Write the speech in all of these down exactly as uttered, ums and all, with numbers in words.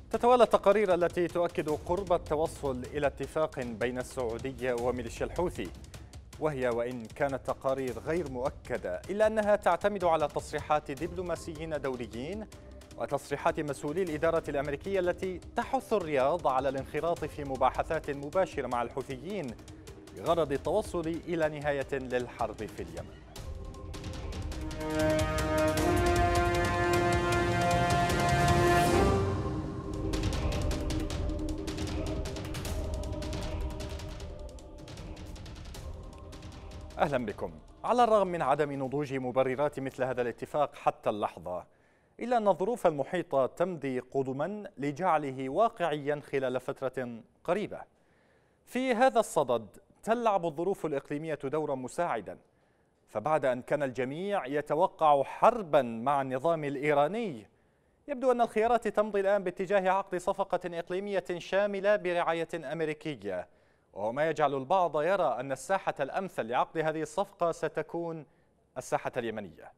تتوالى التقارير التي تؤكد قرب التوصل إلى اتفاق بين السعودية وميليشيا الحوثي، وهي وإن كانت تقارير غير مؤكدة إلا أنها تعتمد على تصريحات دبلوماسيين دوليين وتصريحات مسؤولي الإدارة الأمريكية التي تحث الرياض على الانخراط في مباحثات مباشرة مع الحوثيين بغرض التوصل إلى نهاية للحرب في اليمن. أهلا بكم. على الرغم من عدم نضوج مبررات مثل هذا الاتفاق حتى اللحظة، إلا أن الظروف المحيطة تمضي قدما لجعله واقعيا خلال فترة قريبة. في هذا الصدد تلعب الظروف الإقليمية دورا مساعدا، فبعد أن كان الجميع يتوقع حربا مع النظام الإيراني، يبدو أن الخيارات تمضي الآن باتجاه عقد صفقة إقليمية شاملة برعاية أمريكية، وهو ما يجعل البعض يرى أن الساحة الأمثل لعقد هذه الصفقة ستكون الساحة اليمنية.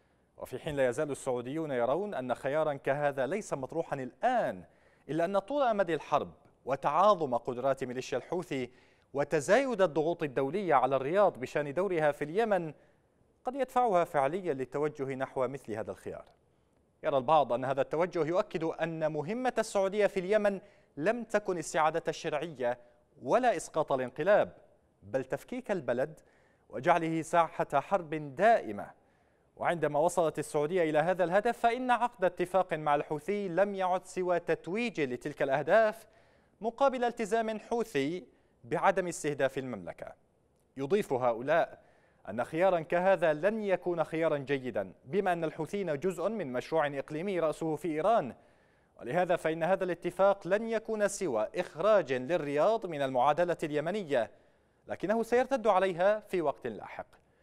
وفي حين لا يزال السعوديون يرون أن خيارا كهذا ليس مطروحا الآن، إلا أن طول أمد الحرب وتعاظم قدرات ميليشيا الحوثي وتزايد الضغوط الدولية على الرياض بشأن دورها في اليمن قد يدفعها فعليا للتوجه نحو مثل هذا الخيار. يرى البعض أن هذا التوجه يؤكد أن مهمة السعودية في اليمن لم تكن استعادة الشرعية ولا إسقاط الانقلاب، بل تفكيك البلد وجعله ساحة حرب دائمة. وعندما وصلت السعودية إلى هذا الهدف، فإن عقد اتفاق مع الحوثي لم يعد سوى تتويج لتلك الأهداف مقابل التزام حوثي بعدم استهداف المملكة. يضيف هؤلاء أن خيارا كهذا لن يكون خيارا جيدا، بما أن الحوثيين جزء من مشروع إقليمي رأسه في إيران، ولهذا فإن هذا الاتفاق لن يكون سوى إخراج للرياض من المعادلة اليمنية، لكنه سيرتد عليها في وقت لاحق.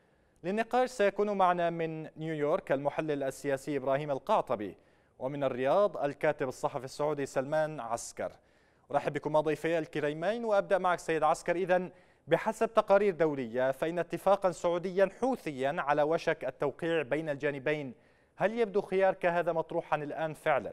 للنقاش سيكون معنا من نيويورك المحلل السياسي إبراهيم القعطبي، ومن الرياض الكاتب الصحفي السعودي سلمان عسكر. أرحب بكم ضيفي الكريمين، وأبدأ معك سيد عسكر. إذن بحسب تقارير دولية فإن اتفاقا سعوديا حوثيا على وشك التوقيع بين الجانبين، هل يبدو خيار كهذا مطروحا الآن فعلا؟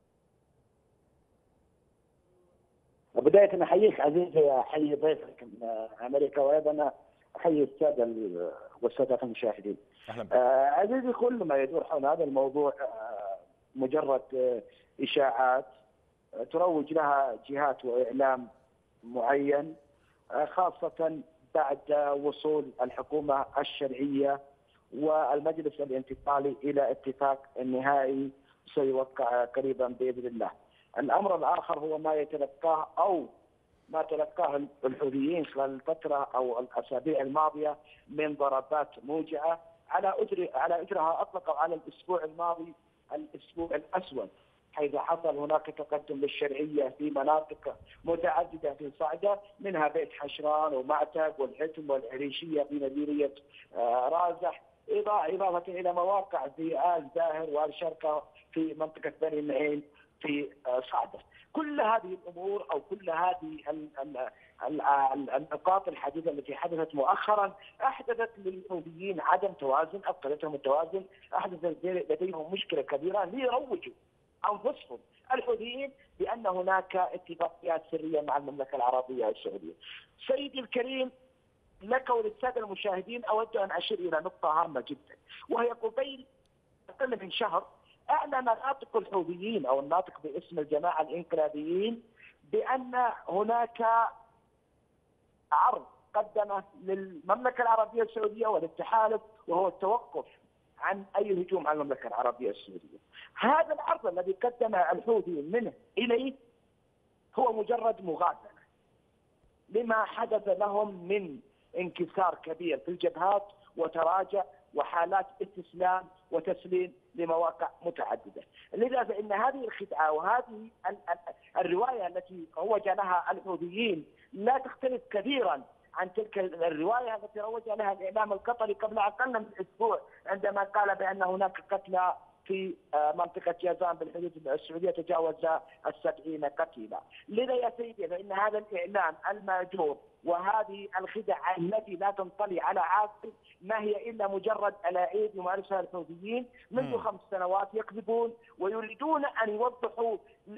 بداية أحييك عزيزي، أحيي ضيفك من أمريكا، وأيضا أحيي السادة والسادة المشاهدين. آه عزيزي، كل ما يدور حول هذا الموضوع آه مجرد آه إشاعات آه تروج لها جهات وإعلام معين، آه خاصة بعد وصول الحكومة الشرعية والمجلس الانتقالي إلى اتفاق نهائي سيوقع قريبا بإذن الله. الأمر الآخر هو ما يتلقاه أو ما تلقاه الحوثيين خلال الفترة أو الأسابيع الماضية من ضربات موجعة، على أثر على أثرها أطلقوا على الأسبوع الماضي الأسبوع الأسود، حيث حصل هناك تقدم للشرعية في مناطق متعددة في صعدة، منها بيت حشران ومعتق والحتم والعريشية في مديرية رازح، إضافة إلى مواقع في آل زاهر وآل شرقة في منطقة بني النعيم في صعدة. كل هذه الأمور أو كل هذه النقاط الحديثة التي حدثت مؤخرا أحدثت للحوثيين عدم توازن، أفقدتهم التوازن، أحدثت لديهم مشكلة كبيرة ليروجوا أنفسهم الحوثيين بأن هناك اتفاقيات سرية مع المملكة العربية السعودية. سيدي الكريم، لك وللسادة المشاهدين أود أن أشير إلى نقطة هامة جدا، وهي قبيل أقل من شهر أعلن ناطق الحوثيين أو الناطق باسم الجماعة الإنقلابيين بأن هناك عرض قدمه للمملكة العربية السعودية والتحالف، وهو التوقف عن أي هجوم على المملكة العربية السعودية. هذا العرض الذي قدم الحوثي منه إليه هو مجرد مغادرة لما حدث لهم من انكسار كبير في الجبهات وتراجع وحالات استسلام وتسليم لمواقع متعددة. لذا فإن هذه الخدعة وهذه الرواية التي روج لها الحوثيين لا تختلف كثيرا عن تلك الرواية التي روج لها الإعلام القطري قبل أقل من أسبوع، عندما قال بأن هناك قتلى في منطقة جازان بالحدود السعودية تجاوز السبعين قتيلا. لذا يا سيدي فإن هذا الإعلام المأجور وهذه الخدع التي لا تنطلي على عاقل ما هي إلا مجرد ألاعيب يمارسها الحوثيين منذ خمس سنوات، يكذبون ويريدون أن يوضحوا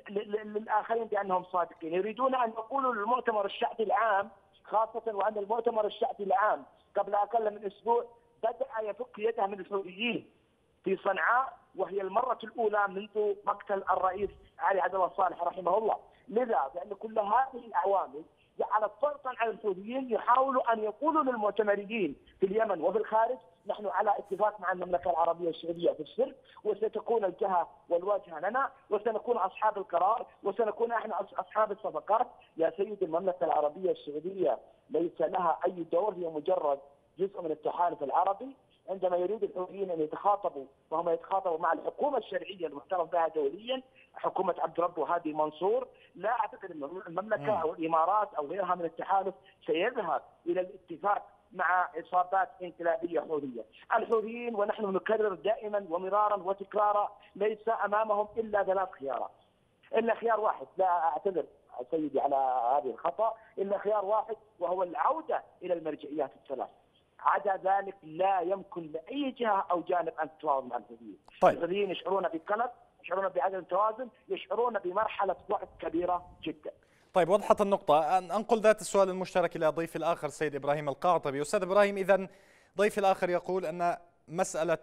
للآخرين بأنهم صادقين، يريدون أن يقولوا للمؤتمر الشعبي العام، خاصة وأن المؤتمر الشعبي العام قبل أقل من أسبوع بدأ يفك يده من الحوثيين في صنعاء، وهي المرة الأولى منذ مقتل الرئيس علي عبد الله صالح رحمه الله. لذا لأن كل هذه العوامل جعلت ضغطا على الحوثيين يحاولوا أن يقولوا للمؤتمرين في اليمن وفي الخارج نحن على اتفاق مع المملكة العربية السعودية في السر، وستكون الجهة والواجهة لنا، وسنكون أصحاب القرار، وسنكون احنا أصحاب الصفقات. يا سيدي المملكة العربية السعودية ليس لها أي دور، هي مجرد جزء من التحالف العربي. عندما يريد الحوثيين ان يتخاطبوا فهم يتخاطبوا مع الحكومه الشرعيه المعترف بها دوليا، حكومه عبد رب وهادي منصور. لا اعتقد ان المملكه او الامارات او غيرها من التحالف سيذهب الى الاتفاق مع عصابات انقلابيه حوثيه. الحوثيين ونحن نكرر دائما ومرارا وتكرارا ليس امامهم الا ثلاث خيارات، الا خيار واحد، لا اعتذر سيدي على هذه الخطا، الا خيار واحد وهو العوده الى المرجعيات الثلاث. عدا ذلك لا يمكن لأي جهة أو جانب أن تتواصل مع الحوثيين. طيب. الحوثيين يشعرون بقلق، يشعرون بعدم توازن، يشعرون بمرحلة ضعف كبيرة جدا. طيب وضحت النقطة. أن أنقل ذات السؤال المشترك إلى ضيفي الآخر السيد إبراهيم القاعطبي. أستاذ إبراهيم، إذن ضيفي الآخر يقول أن مسألة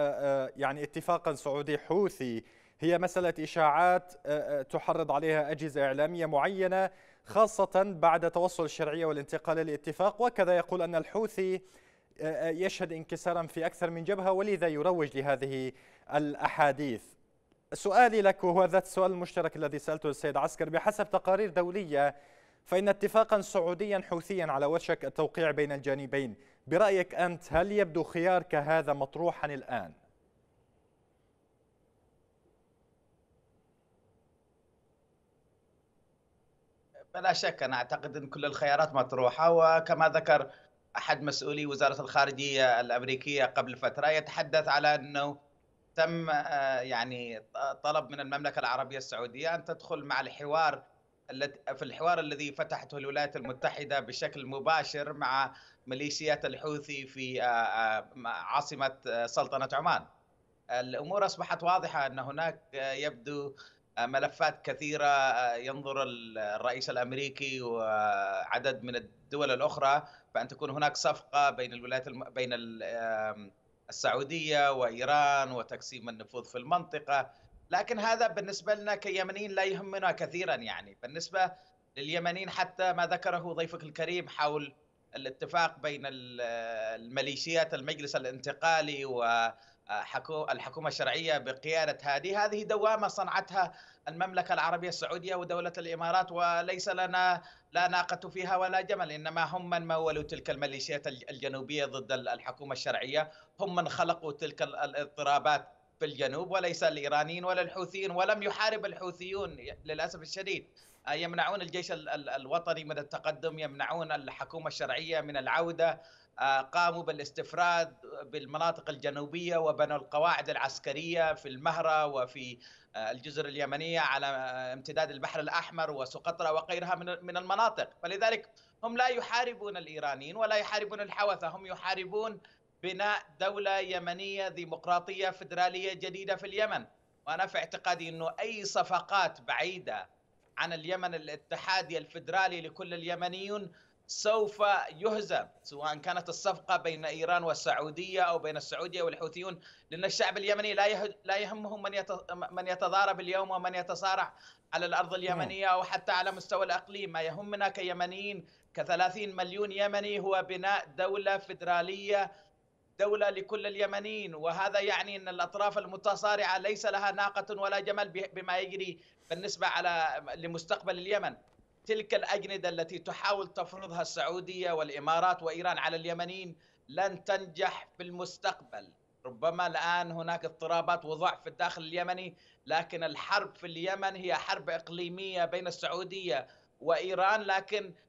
يعني اتفاقا سعودي حوثي هي مسألة إشاعات تحرض عليها أجهزة إعلامية معينة، خاصة بعد توصل الشرعية والانتقال للاتفاق، وكذا يقول أن الحوثي يشهد انكسارا في أكثر من جبهة ولذا يروج لهذه الأحاديث. سؤالي لك وهو ذات السؤال المشترك الذي سألته السيد عسكر، بحسب تقارير دولية فإن اتفاقا سعوديا حوثيا على وشك التوقيع بين الجانبين، برأيك أنت هل يبدو خيار كهذا مطروحا الآن؟ بلا شك أنا أعتقد أن كل الخيارات مطروحة، وكما ذكر أحد مسؤولي وزارة الخارجية الأمريكية قبل فترة يتحدث على أنه تم يعني طلب من المملكة العربية السعودية أن تدخل مع الحوار في الحوار الذي فتحته الولايات المتحدة بشكل مباشر مع ميليشيات الحوثي في عاصمة سلطنة عمان. الأمور أصبحت واضحة أن هناك يبدو ملفات كثيرة ينظر الرئيس الأمريكي وعدد من الدول الأخرى فأن تكون هناك صفقة بين الولايات الم... بين السعودية وإيران وتقسيم النفوذ في المنطقة، لكن هذا بالنسبة لنا كيمنيين لا يهمنا كثيرا. يعني بالنسبة لليمنيين حتى ما ذكره ضيفك الكريم حول الاتفاق بين الميليشيات المجلس الانتقالي و الحكومة الشرعية بقيادة هادي، هذه دوامة صنعتها المملكة العربية السعودية ودولة الإمارات، وليس لنا لا ناقة فيها ولا جمل، إنما هم من مولوا تلك الميليشيات الجنوبية ضد الحكومة الشرعية، هم من خلقوا تلك الاضطرابات في الجنوب وليس الإيرانيين ولا الحوثيين. ولم يحارب الحوثيون للأسف الشديد، يمنعون الجيش الوطني من التقدم، يمنعون الحكومة الشرعية من العودة، قاموا بالاستفراد بالمناطق الجنوبية وبنوا القواعد العسكرية في المهرة وفي الجزر اليمنية على امتداد البحر الأحمر وسقطرى وغيرها من المناطق. فلذلك هم لا يحاربون الإيرانيين ولا يحاربون الحوثة، هم يحاربون بناء دولة يمنية ديمقراطية فدرالية جديدة في اليمن. وأنا في اعتقادي أنه أي صفقات بعيدة عن اليمن الاتحادي الفدرالي لكل اليمنيين سوف يهزم، سواء كانت الصفقة بين إيران والسعودية أو بين السعودية والحوثيون، لأن الشعب اليمني لا لا يهمهم من من يتضارب اليوم ومن يتصارع على الأرض اليمنية أو حتى على مستوى الإقليم. ما يهمنا كيمنيين كثلاثين مليون يمني هو بناء دولة فدرالية، دولة لكل اليمنيين، وهذا يعني أن الأطراف المتصارعة ليس لها ناقة ولا جمل بما يجري بالنسبة على لمستقبل اليمن. تلك الأجندة التي تحاول تفرضها السعودية والإمارات وإيران على اليمنيين لن تنجح في المستقبل. ربما الآن هناك اضطرابات وضعف في الداخل اليمني، لكن الحرب في اليمن هي حرب إقليمية بين السعودية وإيران، لكن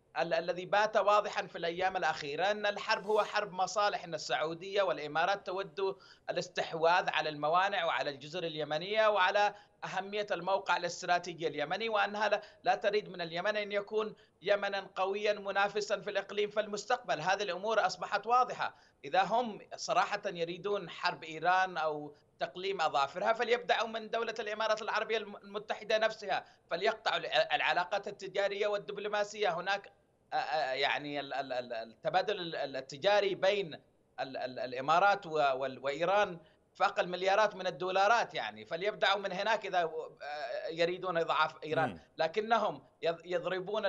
ال الذي بات واضحا في الأيام الأخيرة أن الحرب هو حرب مصالح، أن السعودية والإمارات تود الاستحواذ على الموانئ وعلى الجزر اليمنية وعلى أهمية الموقع الاستراتيجي اليمني، وأنها لا تريد من اليمن أن يكون يمنا قويا منافسا في الإقليم في المستقبل. هذه الأمور أصبحت واضحة. إذا هم صراحة يريدون حرب إيران أو تقليم أظافرها فليبدأوا من دولة الإمارات العربية المتحدة نفسها، فليقطعوا العلاقات التجارية والدبلوماسية. هناك يعني التبادل التجاري بين الإمارات وإيران فاق المليارات من الدولارات، يعني فليبدأوا من هناك إذا يريدون إضعاف إيران. لكنهم يضربون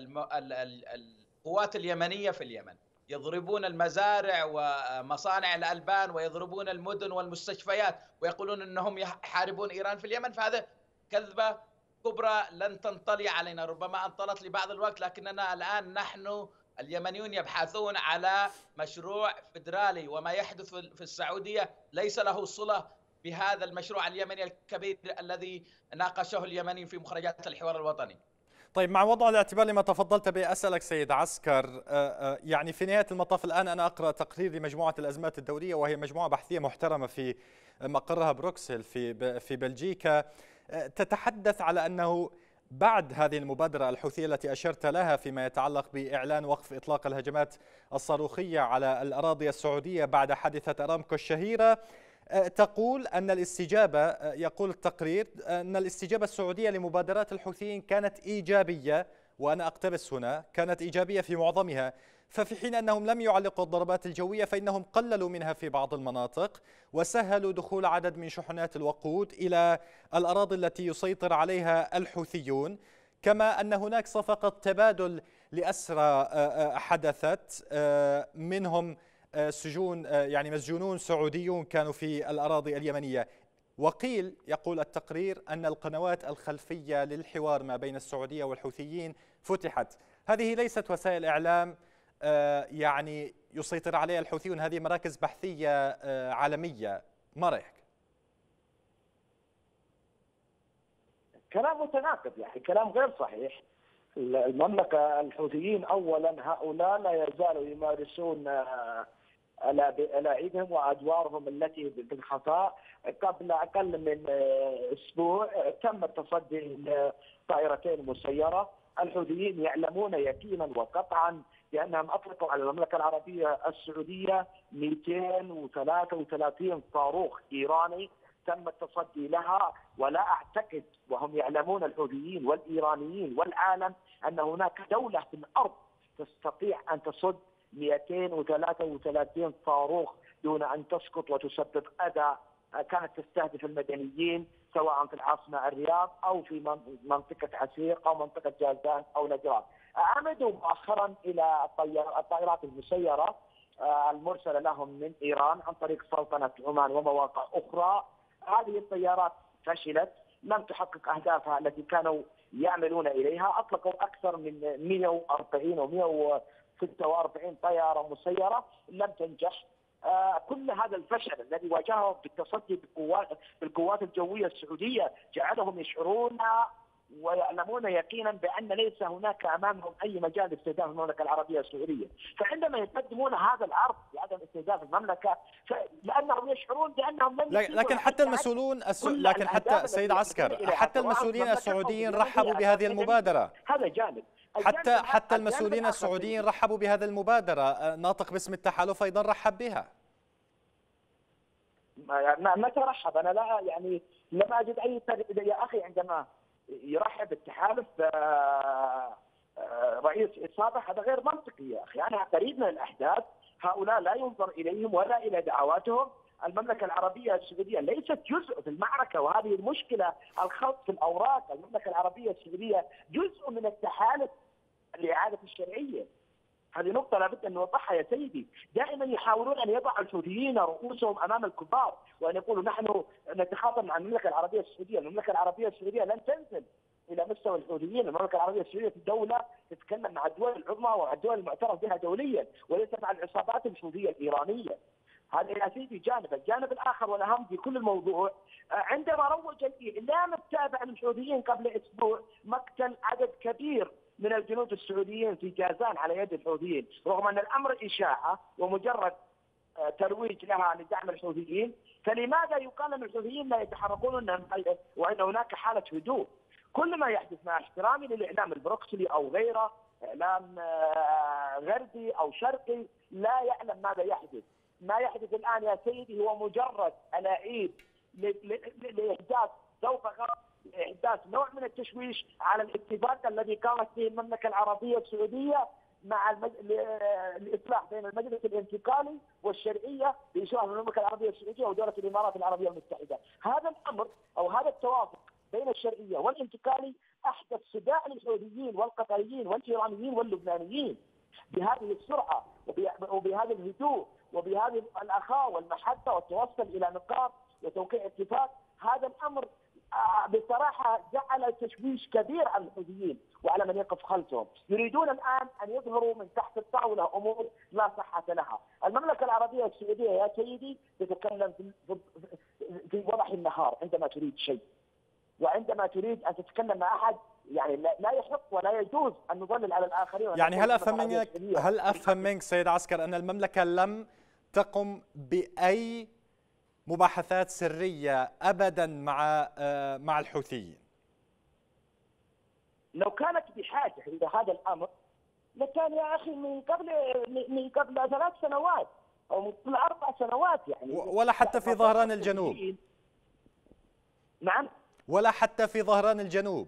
القوات اليمنية في اليمن، يضربون المزارع ومصانع الألبان، ويضربون المدن والمستشفيات، ويقولون أنهم يحاربون إيران في اليمن. فهذا كذبة كبرى لن تنطلي علينا، ربما انطلت لبعض الوقت، لكننا الآن نحن اليمنيون يبحثون على مشروع فيدرالي، وما يحدث في السعودية ليس له صلة بهذا المشروع اليمني الكبير الذي ناقشه اليمنيين في مخرجات الحوار الوطني. طيب، مع وضع الاعتبار لما تفضلت به أسألك سيد عسكر، يعني في نهاية المطاف الآن أنا أقرأ تقرير لمجموعة الأزمات الدولية، وهي مجموعة بحثية محترمة في مقرها بروكسل في في بلجيكا، تتحدث على أنه بعد هذه المبادرة الحوثية التي أشرت لها فيما يتعلق بإعلان وقف إطلاق الهجمات الصاروخية على الأراضي السعودية بعد حادثة أرامكو الشهيرة، تقول أن الاستجابة، يقول التقرير أن الاستجابة السعودية لمبادرات الحوثيين كانت إيجابية، وأنا أقتبس هنا، كانت إيجابية في معظمها. ففي حين أنهم لم يعلقوا الضربات الجوية فإنهم قللوا منها في بعض المناطق، وسهلوا دخول عدد من شحنات الوقود إلى الأراضي التي يسيطر عليها الحوثيون. كما أن هناك صفقة تبادل لأسرى حدثت، منهم سجون يعني مسجونون سعوديون كانوا في الأراضي اليمنية. وقيل، يقول التقرير، أن القنوات الخلفية للحوار ما بين السعودية والحوثيين فتحت. هذه ليست وسائل إعلام يعني يسيطر عليها الحوثيون، هذه مراكز بحثية عالمية. ما رأيك؟ كلام متناقض، يعني كلام غير صحيح. المملكة الحوثيين أولا هؤلاء لا يزالوا يمارسون ألاعيبهم وأدوارهم التي بالخفاء. قبل أقل من أسبوع تم التصدي لطائرتين مسيرة. الحوثيين يعلمون يقينا وقطعا بأنهم أطلقوا على المملكة العربية السعودية مئتين وثلاثة وثلاثين صاروخ إيراني تم التصدي لها. ولا أعتقد، وهم يعلمون الحوثيين والإيرانيين والعالم، أن هناك دولة في الأرض تستطيع أن تصد مئتين وثلاثة وثلاثين صاروخ دون أن تسقط وتسبب أذى كانت تستهدف المدنيين، سواء في العاصمة الرياض أو في منطقة عسير أو منطقة جازان أو نجران. عمدوا مؤخرا إلى الطائرات المسيرة المرسلة لهم من إيران عن طريق سلطنة عمان ومواقع أخرى. هذه الطيارات فشلت، لم تحقق أهدافها التي كانوا يعملون إليها. أطلقوا أكثر من مئة وأربعين أو مئة وستة وأربعين طيارة مسيرة لم تنجح. آه كل هذا الفشل الذي واجههم بالتصدي بالقوات بالقوات الجوية السعودية جعلهم يشعرون ويعلمون يقينا بأن ليس هناك أمامهم أي مجال لاستهداف المملكة العربية السعودية. فعندما يقدمون هذا العرض بعدم استهداف المملكة لأنهم يشعرون بأنهم لن لكن حتى المسؤولون الس... لكن حتى سيد عسكر، حتى المسؤولين السعوديين رحبوا بهذه المبادرة. هذا جانب. حتى حتى المسؤولين السعوديين رحبوا بهذه المبادرة. ناطق باسم التحالف أيضا رحب بها. متى رحب؟ أنا لا يعني لم أجد أي تغيير يا أخي. عندما يرحب التحالف رئيس إصابة هذا غير منطقي يا أخي. أنا قريب من الأحداث، هؤلاء لا ينظر إليهم ولا إلى دعواتهم. المملكة العربية السعودية ليست جزء في المعركة، وهذه المشكلة. الخلط في الأوراق، المملكة العربية السعودية جزء من التحالف لإعادة الشرعية. هذه نقطة لابد أن نوضحها يا سيدي. دائما يحاولون أن يضعوا الحوثيين رؤوسهم أمام الكبار وأن يقولوا نحن نتخاطب مع المملكة العربية السعودية. المملكة العربية السعودية لن تنزل إلى مستوى الحوثيين. المملكة العربية السعودية دولة تتكلم مع الدول العظمى والدول المعترف بها دوليا، وليس مع العصابات الحوثية الإيرانية. هذا يا سيدي جانب. الجانب الآخر والأهم في كل الموضوع، عندما روج الإعلام التابع للحوثيين قبل أسبوع مقتل عدد كبير من الجنود السعوديين في جازان على يد الحوثيين، رغم أن الأمر إشاعة ومجرد ترويج لها لدعم الحوثيين. فلماذا يقال أن الحوثيين لا يتحركون وأن هناك حالة هدوء؟ كل ما يحدث، مع احترامي للإعلام البروكسلي أو غيره، إعلام غربي أو شرقي، لا يعلم ماذا يحدث. ما يحدث الآن يا سيدي هو مجرد ألاعيب لإحداث زوبعة، إحداث نوع من التشويش على الاتفاق الذي قامت به المملكة العربية السعودية مع المج... الإصلاح بين المجلس الانتقالي والشرعية بإشراف المملكة العربية السعودية ودولة الإمارات العربية المتحدة. هذا الأمر أو هذا التوافق بين الشرعية والانتقالي أحدث صداع للحوثيين والقطريين والإيرانيين واللبنانيين بهذه السرعة وبهذا الهدوء وبهذه الأخاء والمحبة والتوصل إلى نقاط وتوقيع اتفاق. هذا الأمر بصراحة جعل تشويش كبير على الحوثيين وعلى من يقف خلفهم. يريدون الآن أن يظهروا من تحت الطاولة أمور لا صحة لها. المملكة العربية السعودية يا سيدي تتكلم في, في وضح النهار عندما تريد شيء، وعندما تريد أن تتكلم مع أحد يعني لا يحق ولا يجوز أن نظلل على الآخرين. يعني هل أفهم منك هل أفهم منك سيد عسكر أن المملكة لم تقم بأي مباحثات سرية أبدا مع مع الحوثيين؟ لو كانت بحاجة إلى هذا الأمر لكان يا أخي من قبل من قبل ثلاث سنوات أو من قبل أربع سنوات يعني. ولا حتى في ظهران الجنوب. نعم. ولا حتى في ظهران الجنوب.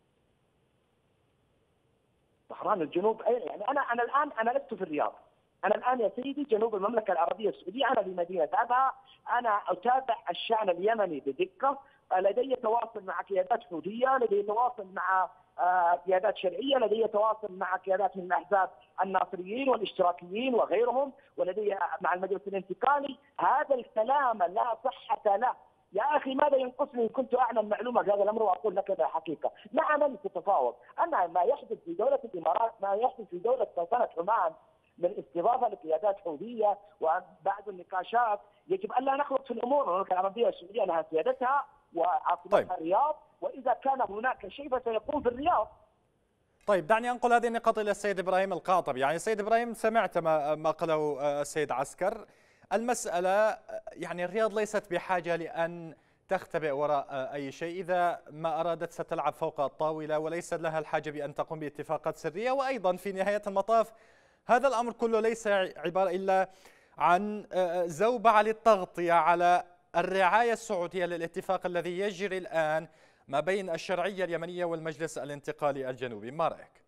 ظهران الجنوب أي يعني أنا أنا الآن أنا لست في الرياض. أنا الآن يا سيدي جنوب المملكة العربية السعودية، أنا في مدينة أبها، أنا أتابع الشأن اليمني بدقة، لدي تواصل مع قيادات حوثية، لدي تواصل مع قيادات شرعية، لدي تواصل مع قيادات من الأحزاب الناصريين والاشتراكيين وغيرهم، ولدي مع المجلس الانتقالي. هذا الكلام لا صحة له. يا أخي ماذا ينقصني إن كنت أعلم معلومة في هذا الأمر وأقول لك هذا حقيقة؟ مع من تتفاوض؟ أما ما يحدث في دولة الإمارات، ما يحدث في دولة سلطنة عمان من استضافة لقيادات حوثية وبعض النقاشات، يجب أن لا نخلط في الأمور. المملكة العربية السعودية لها سيادتها وعاصمتها طيب. الرياض، وإذا كان هناك شيء فسيكون في الرياض. طيب دعني أنقل هذه النقاط إلى السيد إبراهيم القاطب. يعني السيد إبراهيم سمعت ما ما قاله السيد عسكر. المسألة يعني الرياض ليست بحاجة لأن تختبئ وراء أي شيء. إذا ما أرادت ستلعب فوق الطاولة وليس لها الحاجة بأن تقوم باتفاقات سرية. وأيضا في نهاية المطاف هذا الأمر كله ليس عبارة إلا عن زوبعة للتغطية على الرعاية السعودية للاتفاق الذي يجري الآن ما بين الشرعية اليمنية والمجلس الانتقالي الجنوبي. ما رأيك؟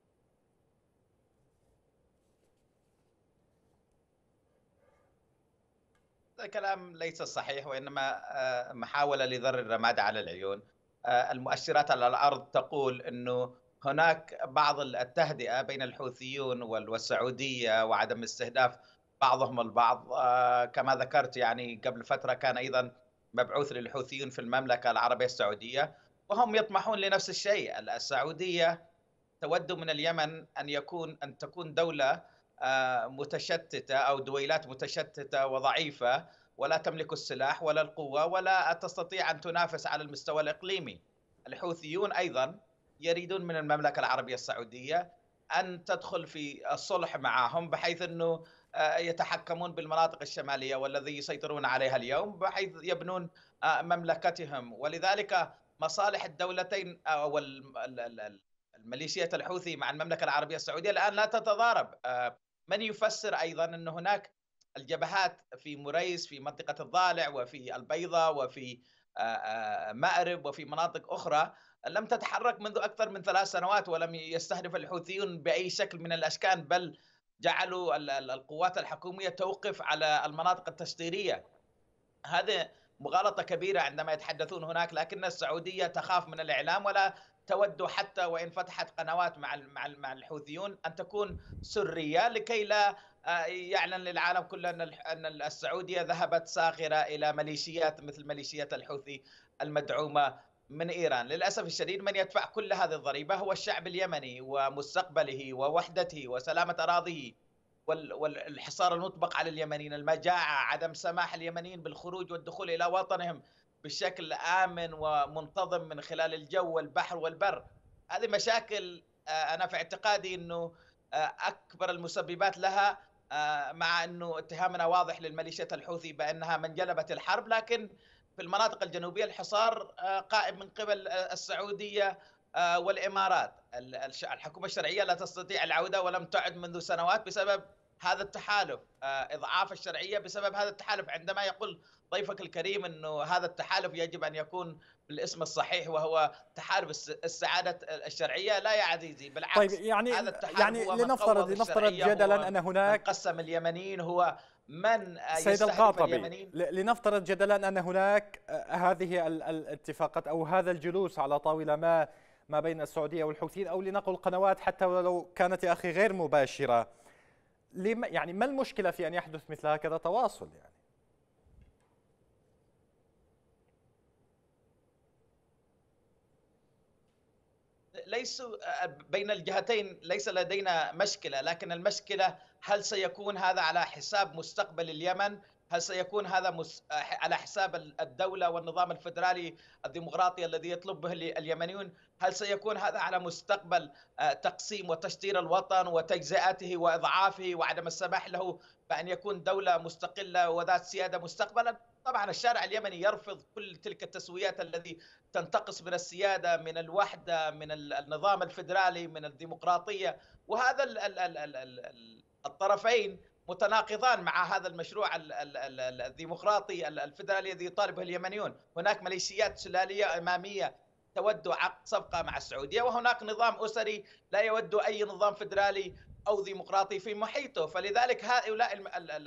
الكلام ليس صحيح، وإنما محاولة لذر الرماد على العيون. المؤشرات على الأرض تقول أنه هناك بعض التهدئة بين الحوثيون والسعودية وعدم استهداف بعضهم البعض. كما ذكرت يعني قبل فترة كان أيضا مبعوث للحوثيين في المملكة العربية السعودية، وهم يطمحون لنفس الشيء. السعودية تود من اليمن أن يكون أن تكون دولة متشتتة أو دويلات متشتتة وضعيفة، ولا تملك السلاح ولا القوة ولا تستطيع أن تنافس على المستوى الإقليمي. الحوثيون أيضا يريدون من المملكة العربية السعودية أن تدخل في الصلح معهم، بحيث أنه يتحكمون بالمناطق الشمالية والذي يسيطرون عليها اليوم، بحيث يبنون مملكتهم. ولذلك مصالح الدولتين أو الميليشيات الحوثي مع المملكة العربية السعودية الآن لا تتضارب. من يفسر أيضا أن هناك الجبهات في مريس في منطقة الضالع وفي البيضة وفي مأرب وفي مناطق أخرى لم تتحرك منذ أكثر من ثلاث سنوات، ولم يستهدف الحوثيون بأي شكل من الأشكال، بل جعلوا القوات الحكومية توقف على المناطق التشطيرية. هذه مغالطة كبيرة عندما يتحدثون هناك، لكن السعودية تخاف من الإعلام ولا تود حتى وإن فتحت قنوات مع مع الحوثيون أن تكون سرية، لكي لا يعلن للعالم كله أن السعودية ذهبت ساخرة إلى ميليشيات مثل ميليشيات الحوثي المدعومة من إيران. للأسف الشديد من يدفع كل هذه الضريبة هو الشعب اليمني ومستقبله ووحدته وسلامة أراضيه والحصار المطبق على اليمنيين، المجاعة، عدم سماح اليمنيين بالخروج والدخول إلى وطنهم بشكل آمن ومنتظم من خلال الجو والبحر والبر. هذه مشاكل أنا في اعتقادي أنه أكبر المسببات لها، مع أنه اتهامنا واضح للميليشيات الحوثي بأنها من جلبت الحرب، لكن في المناطق الجنوبية الحصار قائم من قبل السعودية والإمارات. الحكومة الشرعية لا تستطيع العودة ولم تعد منذ سنوات بسبب هذا التحالف، إضعاف الشرعية بسبب هذا التحالف. عندما يقول ضيفك الكريم أنه هذا التحالف يجب أن يكون بالاسم الصحيح وهو تحالف السعادة الشرعية، لا يا عزيزي، بالعكس. طيب يعني هذا التحالف يعني هو من لنفترض قوض لنفترض الشرعية، جدلا هو ان من هناك قسم اليمنيين، هو من سيد يستهدف القاطبي، اليمنيين. لنفترض جدلا ان هناك هذه الاتفاقات او هذا الجلوس على طاوله ما ما بين السعوديه والحوثيين، او لنقل قنوات حتى ولو كانت يا اخي غير مباشره، لما يعني ما المشكله في ان يحدث مثل هكذا تواصل؟ يعني ليس بين الجهتين ليس لدينا مشكلة، لكن المشكلة هل سيكون هذا على حساب مستقبل اليمن؟ هل سيكون هذا على حساب الدولة والنظام الفيدرالي الديمقراطي الذي يطلب به اليمنيون؟ هل سيكون هذا على مستقبل تقسيم وتشطير الوطن وتجزئته وإضعافه وعدم السماح له بأن يكون دولة مستقلة وذات سيادة مستقبلا؟ طبعا الشارع اليمني يرفض كل تلك التسويات التي تنتقص من السيادة، من الوحدة، من النظام الفيدرالي، من الديمقراطية. وهذا الطرفين متناقضان مع هذا المشروع الديمقراطي الفيدرالي الذي يطالب به اليمنيون. هناك ميليشيات سلالية إمامية تود عقد صفقة مع السعودية، وهناك نظام أسري لا يود أي نظام فيدرالي أو ديمقراطي في محيطه. فلذلك هؤلاء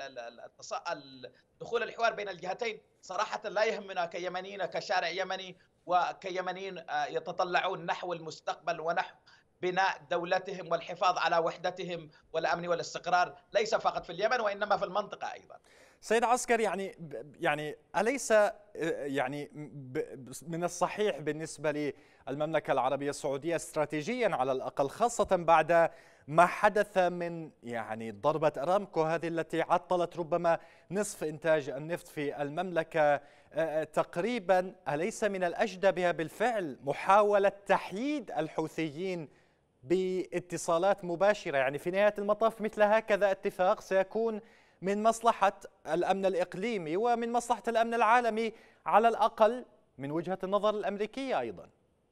دخول الحوار بين الجهتين صراحة لا يهمنا كيمنيين، كشارع يمني وكيمنيين يتطلعون نحو المستقبل ونحو بناء دولتهم والحفاظ على وحدتهم والأمن والاستقرار، ليس فقط في اليمن وإنما في المنطقة أيضا. سيد عسكر، يعني يعني أليس يعني من الصحيح بالنسبة للمملكة العربية السعودية استراتيجيا على الأقل، خاصة بعد ما حدث من يعني ضربة أرامكو هذه التي عطلت ربما نصف إنتاج النفط في المملكة تقريبا، أليس من الأجدى بها بالفعل محاولة تحييد الحوثيين باتصالات مباشرة؟ يعني في نهاية المطاف مثل هكذا اتفاق سيكون من مصلحة الأمن الإقليمي ومن مصلحة الأمن العالمي على الأقل من وجهة النظر الأمريكية أيضا.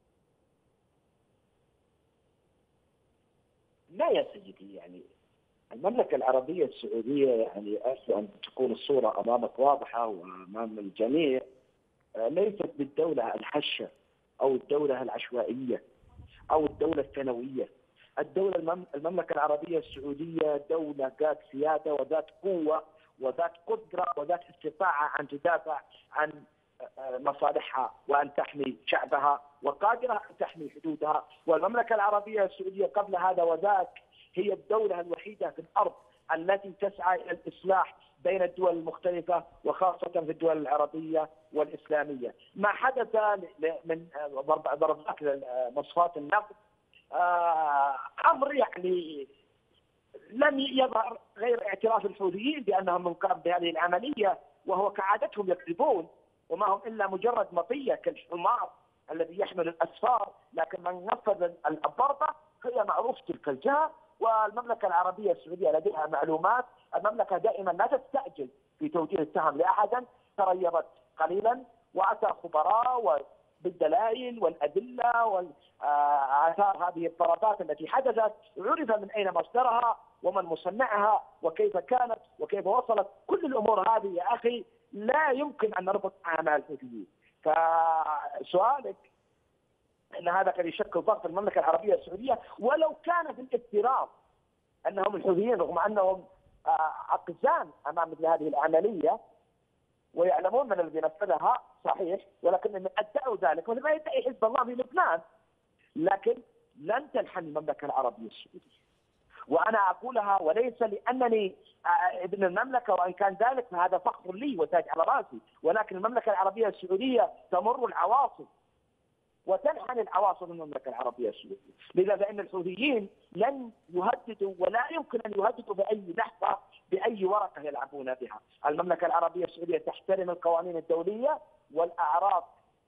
لا يا سيدي، يعني المملكة العربية السعودية، يعني أرجو أن تكون الصورة أمامك واضحة وأمام الجميع، ليست بالدولة الهشة أو الدولة العشوائية أو الدولة الثانوية. الدولة المملكة العربية السعودية دولة ذات سيادة وذات قوة وذات قدرة وذات استطاعة أن تدافع عن مصالحها وأن تحمي شعبها، وقادرة أن تحمي حدودها. والمملكة العربية السعودية قبل هذا وذاك هي الدولة الوحيدة في الأرض التي تسعى إلى الإصلاح بين الدول المختلفة وخاصة في الدول العربية والإسلامية. ما حدث من ضربات مصفاة النفط أمر يعني لم يظهر غير اعتراف الحوثيين بأنهم من قام بهذه العملية، وهو كعادتهم يكذبون وما هم إلا مجرد مطية كالحمار الذي يحمل الأسفار، لكن من نفذ الضربة هي معروف تلك الجهة. والمملكة العربية السعودية لديها معلومات. المملكة دائما لا تستعجل في توجيه التهم لأحدا، تريضت قليلا وأتى خبراء بالدلائل والأدلة وآثار هذه الضربات التي حدثت، عرف من أين مصدرها ومن مصنعها وكيف كانت وكيف وصلت. كل الأمور هذه يا أخي لا يمكن أن نربط أعمال الحوثيين. فسؤالك أن هذا قد يشكل ضغط المملكة العربية السعودية، ولو كان في الافتراض أنهم الحوثيين رغم أنهم أقزام أمام مثل هذه العملية ويعلمون من الذي نفذها صحيح، ولكنهم ادعوا ذلك ولما يدعي حزب الله في لبنان، لكن لن تنحني المملكة العربية السعودية. وأنا أقولها وليس لأنني ابن المملكة، وإن كان ذلك فهذا فخر لي وتاج على رأسي، ولكن المملكة العربية السعودية تمر العواصف وتنحني العواصف المملكة العربية السعودية. لذا فإن الحوثيين لن يهددوا ولا يمكن أن يهددوا بأي لحظة بأي ورقة يلعبون بها. المملكة العربية السعودية تحترم القوانين الدولية والأعراف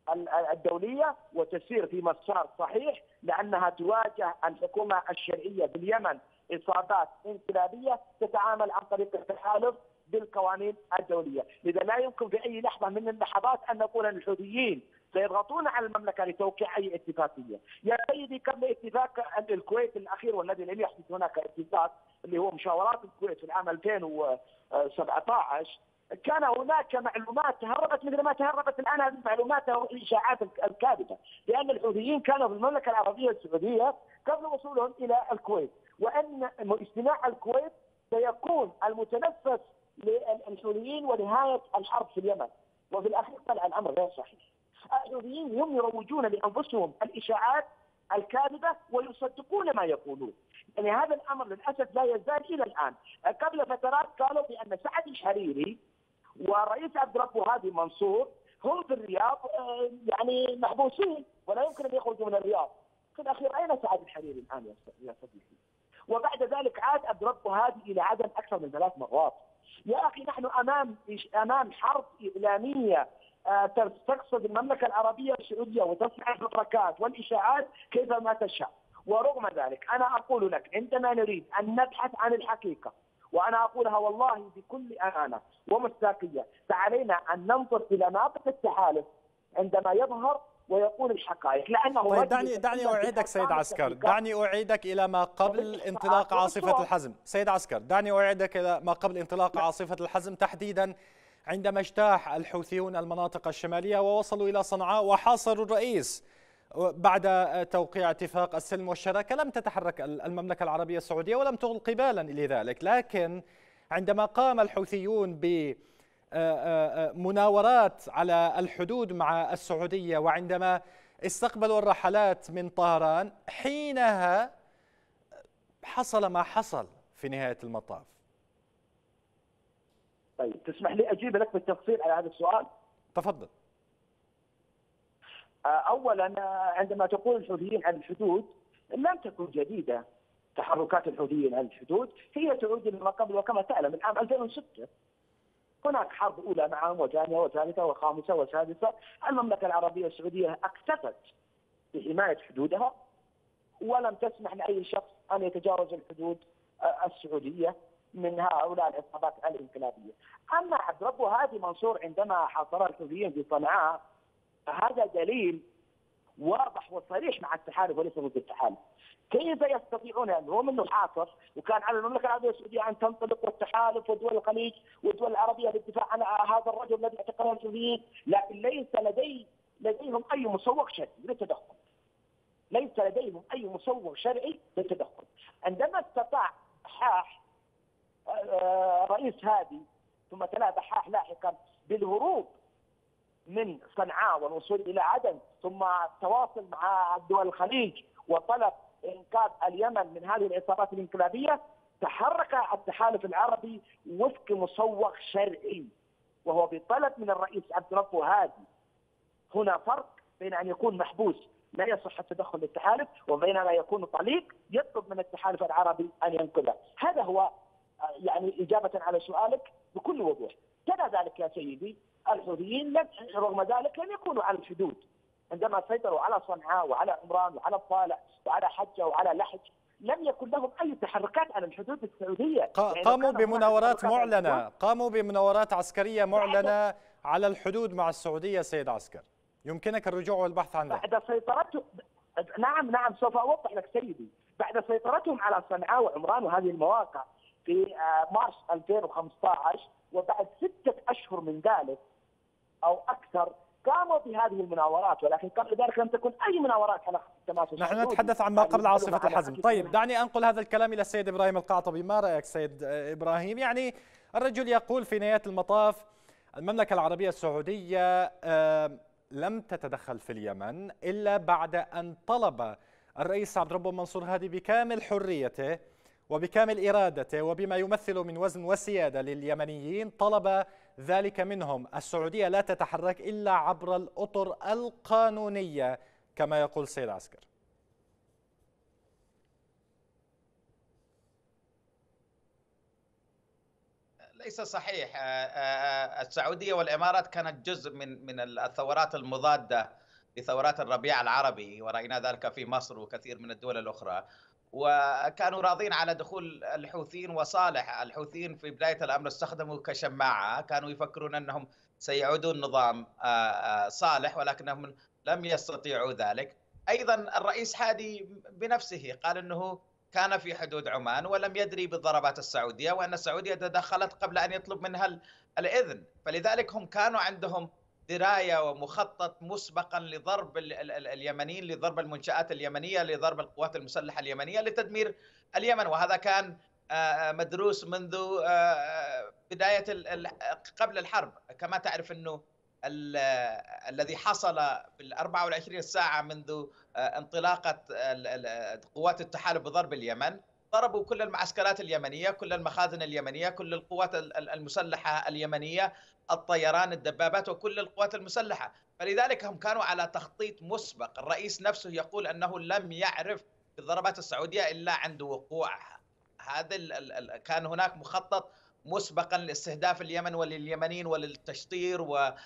الدولية وتسير في مسار صحيح، لأنها تواجه الحكومة الشرعية باليمن إصابات انقلابية تتعامل عن طريق التحالف بالقوانين الدولية. لذا لا يمكن في أي لحظة من اللحظات أن نقول أن الحوثيين سيضغطون على المملكة لتوقيع أي اتفاقية. يا سيدي قبل اتفاق الكويت الأخير والذي لم يحدث هناك اتفاق اللي هو مشاورات الكويت في العام ألفين وسبعة عشر، كان هناك معلومات تهربت مثل ما تهربت الآن هذه المعلومات والإشاعات الكاذبة، لأن الحوثيين كانوا في المملكة العربية السعودية قبل وصولهم إلى الكويت، وأن اجتماع الكويت سيكون المتنفس للحوثيين ونهاية الحرب في اليمن. وفي الأخير طلع الأمر غير صحيح. الحوثيين هم يروجون لأنفسهم الإشاعات الكاذبة ويصدقون ما يقولون. يعني هذا الأمر للأسف لا يزال إلى الآن. قبل فترات قالوا بأن سعد الحريري ورئيس عبد ربه هادي منصور هم في الرياض يعني محبوسين ولا يمكن أن يخرجوا من الرياض. في الأخير أين سعد الحريري الآن يا صديقي؟ وبعد ذلك عاد عبد ربه هادي إلى عدن أكثر من ثلاث مرات. يا أخي نحن أمام أمام حرب إعلامية تقصد المملكة العربية السعودية وتصنع الحركات والإشاعات كيفما تشاء. ورغم ذلك أنا أقول لك عندما نريد أن نبحث عن الحقيقة، وأنا أقولها والله بكل أمانة ومصداقية، فعلينا أن ننظر إلى ناقص التحالف عندما يظهر ويقول الحقائق. لأنه طيب دعني دعني أعيدك سيد عسكر، دعني أعيدك إلى ما قبل انطلاق عاصفة الحزم. سيد عسكر دعني أعيدك إلى ما قبل انطلاق عاصفة الحزم، تحديدا عندما اجتاح الحوثيون المناطق الشمالية ووصلوا إلى صنعاء وحاصروا الرئيس. بعد توقيع اتفاق السلم والشراكة لم تتحرك المملكة العربية السعودية ولم تلقي بالا لذلك، لكن عندما قام الحوثيون بمناورات على الحدود مع السعودية وعندما استقبلوا الرحلات من طهران، حينها حصل ما حصل في نهاية المطاف. طيب تسمح لي أجيب لك بالتفصيل على هذا السؤال؟ تفضل. أولا عندما تقول الحوثيين على الحدود لم تكن جديدة. تحركات الحوثيين على الحدود هي تعود لما قبل، وكما تعلم العام ألفين وستة هناك حرب أولى معهم وثانية وثالثة وخامسة وسادسة. المملكة العربية السعودية اكتفت بحماية حدودها ولم تسمح لأي شخص أن يتجاوز الحدود السعودية من هؤلاء العصابات الانقلابية. أما عبد ربه هادي منصور عندما حاصر الحوثيين في صنعاء هذا دليل واضح وصريح مع التحالف وليس ضد التحالف. كيف يستطيعون ان هو منه حاصر وكان على المملكه العربيه السعوديه ان تنطلق والتحالف ودول الخليج والدول العربيه للدفاع عن هذا الرجل الذي اعتقله الحوثيين، لكن ليس لدي لديهم اي مسوغ شرعي للتدخل. ليس لديهم اي مسوغ شرعي للتدخل. عندما استطاع حاح رئيس هادي ثم تلا بحاح لاحقا بالهروب من صنعاء والوصول الى عدن ثم التواصل مع دول الخليج وطلب انقاذ اليمن من هذه العصابات الانقلابيه، تحرك التحالف العربي وفق مسوغ شرعي وهو بطلب من الرئيس عبد ربه هادي. هنا فرق بين ان يكون محبوس لا يصح التدخل للتحالف وبين ان يكون طليق يطلب من التحالف العربي ان ينقذه. هذا هو يعني اجابه على سؤالك بكل وضوح. كذا ذلك يا سيدي الحوثيين رغم ذلك لم يكونوا على الحدود. عندما سيطروا على صنعاء وعلى عمران وعلى الطالع وعلى حجه وعلى لحج لم يكن لهم اي تحركات على الحدود السعوديه. قاموا بمناورات معلنه، قاموا بمناورات عسكريه معلنه على الحدود مع السعوديه. سيد عسكر يمكنك الرجوع والبحث عن ذلك. بعد سيطرتهم نعم نعم سوف اوضح لك سيدي. بعد سيطرتهم على صنعاء وعمران وهذه المواقع في مارس ألفين وخمسة عشر وبعد ستة أشهر من ذلك أو أكثر قاموا بهذه المناورات، ولكن قبل ذلك لم تكن أي مناورات على التماس السعودي. نحن نتحدث عن ما قبل عاصفة الحزم. طيب دعني أنقل هذا الكلام إلى السيد إبراهيم القعطبي. ما رأيك سيد إبراهيم؟ يعني الرجل يقول في نهاية المطاف المملكة العربية السعودية لم تتدخل في اليمن إلا بعد أن طلب الرئيس عبد ربه منصور هادي بكامل حريته وبكامل إرادته وبما يمثل من وزن وسيادة لليمنيين، طلب ذلك منهم. السعودية لا تتحرك إلا عبر الأطر القانونية كما يقول سيد عسكر. ليس صحيح. السعودية والإمارات كانت جزء من من الثورات المضادة لثورات الربيع العربي، ورأينا ذلك في مصر وكثير من الدول الأخرى، وكانوا راضين على دخول الحوثيين. وصالح الحوثيين في بداية الأمر استخدموا كشماعة، كانوا يفكرون أنهم سيعودون نظام صالح ولكنهم لم يستطيعوا ذلك. أيضا الرئيس هادي بنفسه قال أنه كان في حدود عمان ولم يدري بالضربات السعودية، وأن السعودية تدخلت قبل أن يطلب منها الإذن، فلذلك هم كانوا عندهم دراية ومخطط مسبقا لضرب اليمنيين، لضرب المنشآت اليمنية، لضرب القوات المسلحة اليمنية، لتدمير اليمن. وهذا كان مدروس منذ بداية قبل الحرب. كما تعرف أنه الذي حصل في الأربع والعشرين ساعة منذ انطلاقة قوات التحالف بضرب اليمن، ضربوا كل المعسكرات اليمنية، كل المخازن اليمنية، كل القوات المسلحة اليمنية، الطيران، الدبابات، وكل القوات المسلحة. فلذلك هم كانوا على تخطيط مسبق. الرئيس نفسه يقول أنه لم يعرف بالضربات السعودية إلا عند وقوعها. هذا كان هناك مخطط مسبقا لاستهداف اليمن ولليمنيين وللتشطير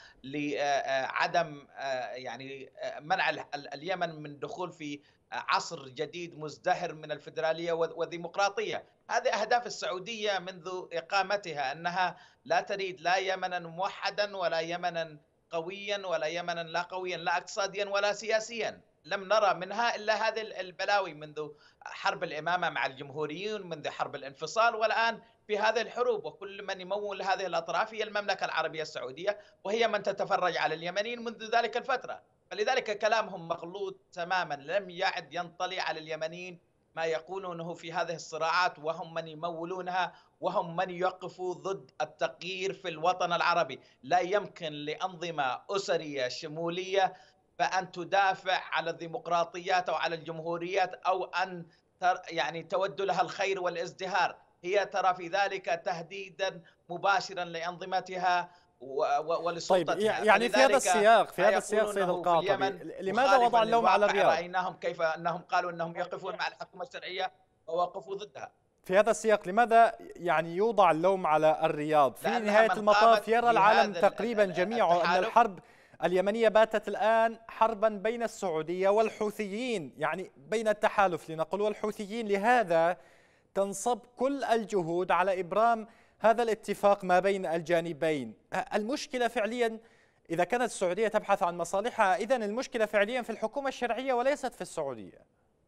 ولعدم يعني منع اليمن من دخول في عصر جديد مزدهر من الفيدرالية والديمقراطية. هذه أهداف السعودية منذ إقامتها، أنها لا تريد لا يمنا موحدا ولا يمنا قويا ولا يمنا لا قويا لا اقتصاديا ولا سياسيا. لم نرى منها إلا هذه البلاوي منذ حرب الإمامة مع الجمهوريين، منذ حرب الانفصال، والآن في هذه الحروب. وكل من يمول هذه الأطراف هي المملكة العربية السعودية، وهي من تتفرج على اليمنيين منذ ذلك الفترة. فلذلك كلامهم مغلوط تماما. لم يعد ينطلي على اليمنيين ما يقولونه في هذه الصراعات، وهم من يمولونها، وهم من يقفوا ضد التغيير في الوطن العربي. لا يمكن لأنظمة أسرية شمولية فأن تدافع على الديمقراطيات أو على الجمهوريات أو أن يعني تود لها الخير والازدهار. هي ترى في ذلك تهديدا مباشرا لأنظمتها ولسلطتها. طيب يعني في هذا السياق في هذا السياق سيد القاطبي، لماذا وضع اللوم على الرياض؟ رأيناهم كيف أنهم قالوا أنهم يقفون مع الحكومة الشرعية ووقفوا ضدها. في هذا السياق لماذا يعني يوضع اللوم على الرياض؟ في نهاية المطاف يرى العالم تقريبا جميعه أن الحرب اليمنية باتت الآن حربا بين السعودية والحوثيين، يعني بين التحالف لنقل والحوثيين. لهذا تنصب كل الجهود على إبرام هذا الاتفاق ما بين الجانبين. المشكلة فعليا إذا كانت السعودية تبحث عن مصالحها، إذن المشكلة فعليا في الحكومة الشرعية وليست في السعودية.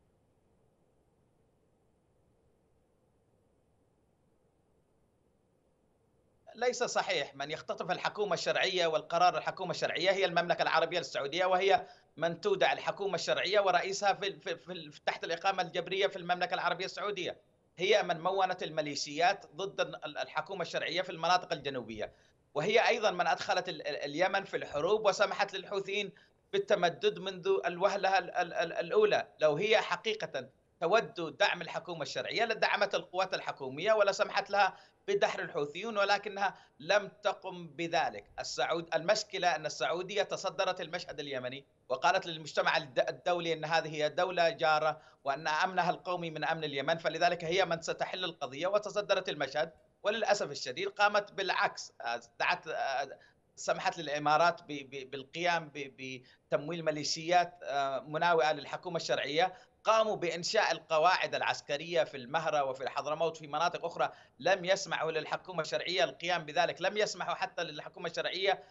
ليس صحيح. من يختطف الحكومة الشرعية والقرار الحكومة الشرعية هي المملكة العربية السعودية، وهي من تودع الحكومة الشرعية ورئيسها في, في, في تحت الإقامة الجبرية في المملكة العربية السعودية. هي من مونت الميليشيات ضد الحكومة الشرعية في المناطق الجنوبية، وهي أيضا من أدخلت اليمن في الحروب وسمحت للحوثيين بالتمدد منذ الوهلة الأولى. لو هي حقيقة تود دعم الحكومة الشرعية لدعمت القوات الحكومية ولا سمحت لها بدحر الحوثيين، ولكنها لم تقم بذلك. السعود المشكلة أن السعودية تصدرت المشهد اليمني وقالت للمجتمع الدولي أن هذه هي دولة جارة وأن أمنها القومي من أمن اليمن، فلذلك هي من ستحل القضية وتصدرت المشهد. وللأسف الشديد قامت بالعكس، دعت سمحت للإمارات بالقيام بتمويل ميليشيات مناوئة للحكومة الشرعية. قاموا بإنشاء القواعد العسكرية في المهرة وفي حضرموت في مناطق أخرى. لم يسمحوا للحكومة الشرعية القيام بذلك. لم يسمحوا حتى للحكومة الشرعية